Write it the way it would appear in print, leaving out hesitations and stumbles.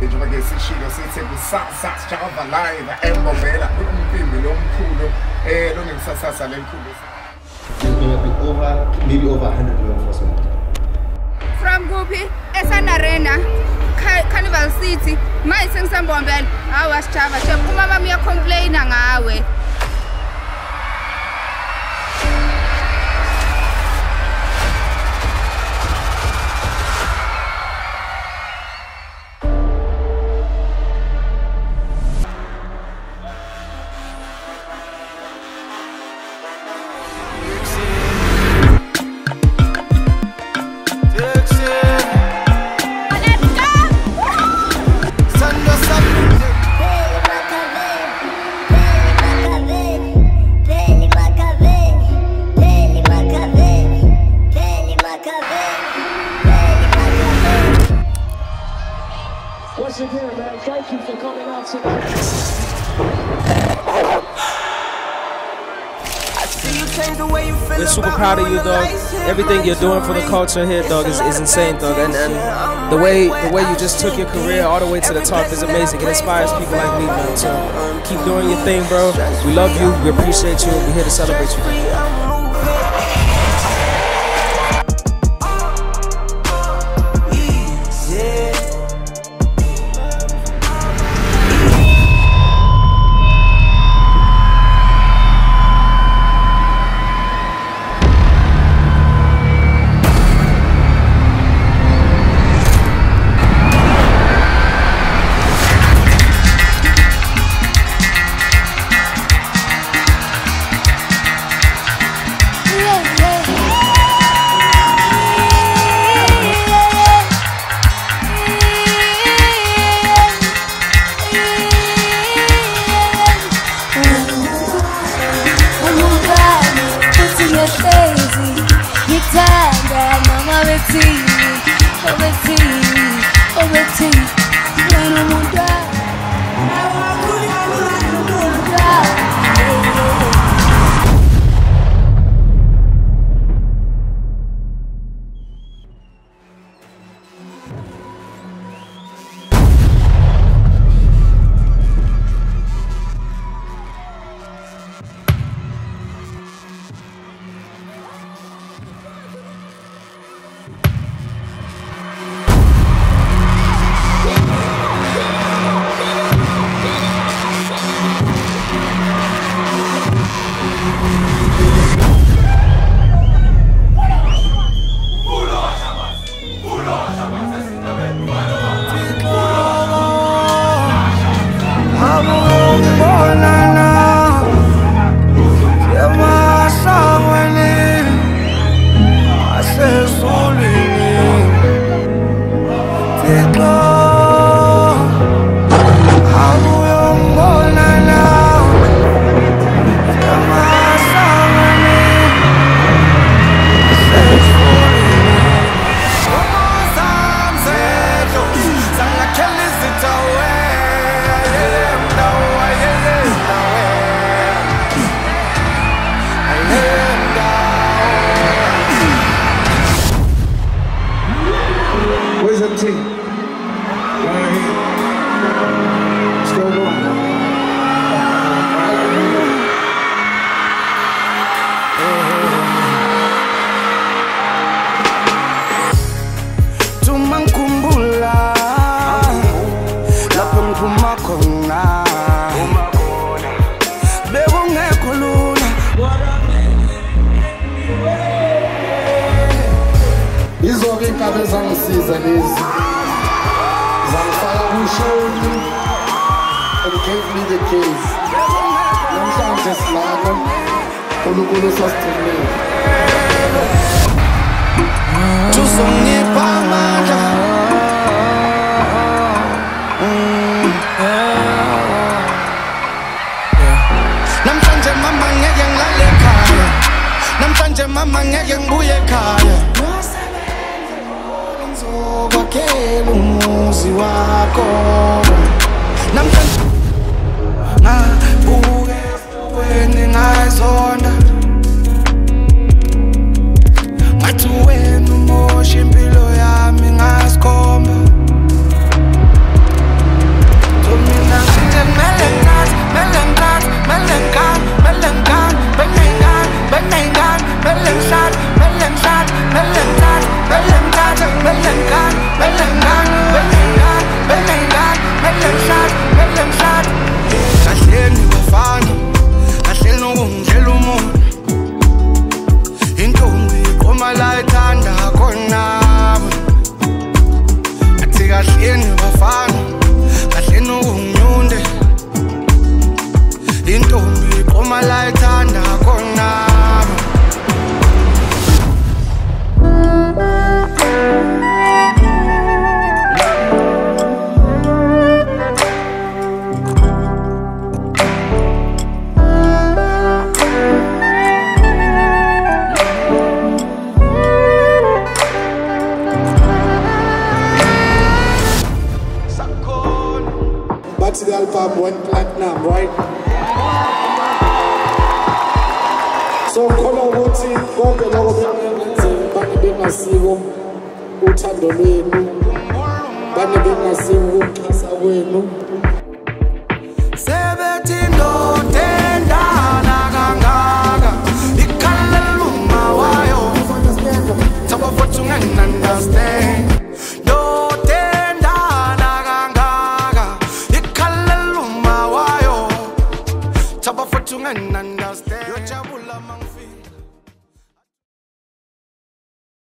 njengoba ke sishilo sithi kusasa Sjava live Mbombela umphimbi lomkhulu lonekusasasa lenkhulu. There's going to be maybe over 100 law enforcement. From Gupi, Esan Arena, Carnival City, my son Mbombela, I was Sjava. Mama mia complain ngawe. Once again, man, thank you for coming out tonight. We're super proud of you, dog. Everything you're doing for the culture here, dog, is insane, dog. And the way you just took your career all the way to the top is amazing. It inspires people like me, man. So keep doing your thing, bro. We love you. We appreciate you. We're here to celebrate you. And gave me the keys. I'm just laughing. kahleni bafana kahleni unginyunde intombi iqoma la ithanda khona The album went platinum, right? So khona ukuthi konke lokho bekwenze bani bengasiko uthando lwenu bani bengasiko ukukisa kwenu